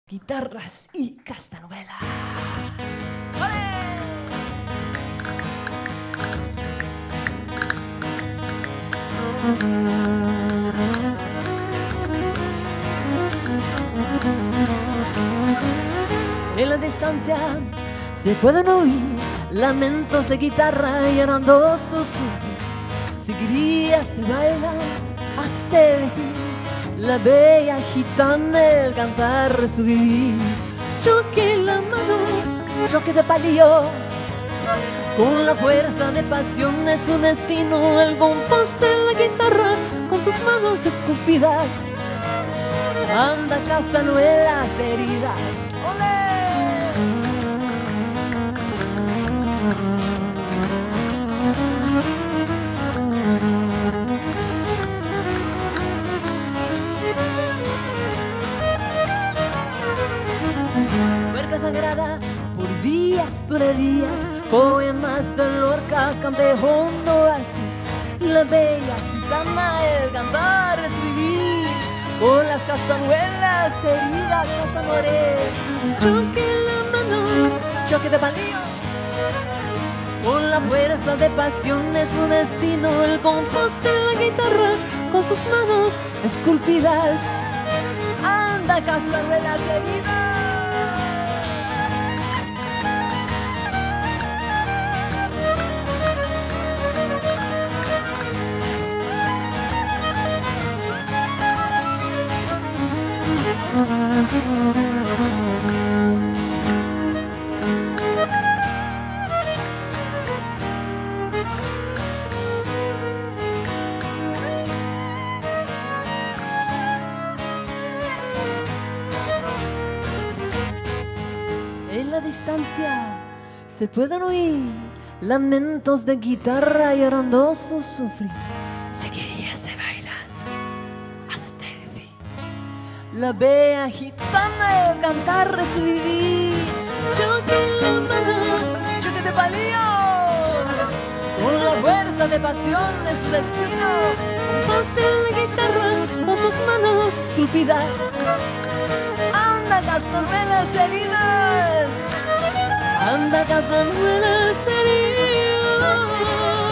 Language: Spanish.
guitarras y castañuela. En la distancia se pueden oír lamentos de guitarra y arandosos. Seguiría se baila hasta el fin, la bella gitana el cantar su vivir. Choque la mano, choque de palillo, con la fuerza de pasión es su destino. El compás de la guitarra con sus manos esculpidas anda castañuelas heridas. ¡Olé! Huerca sagrada por días, turerías, poemas de Lorca, campeondo así. La bella gitana el cantar es vivir, con las castañuelas heridas hasta morir. Choque la mano, choque de palillo, con la fuerza de pasión es su destino. El compás de la guitarra con sus manos esculpidas anda castañuelas heridas. En la distancia se pueden oír lamentos de guitarra y arandosos sufrir. Seguiría se bailan hasta el fin, la bella gitana el cantar es su vivir. Choque la mano, choque de palillo, con la fuerza de pasión es su destino. Compás de la guitarra con sus manos esculpidas anda castañuelas heridas, anda castañuelas heridas.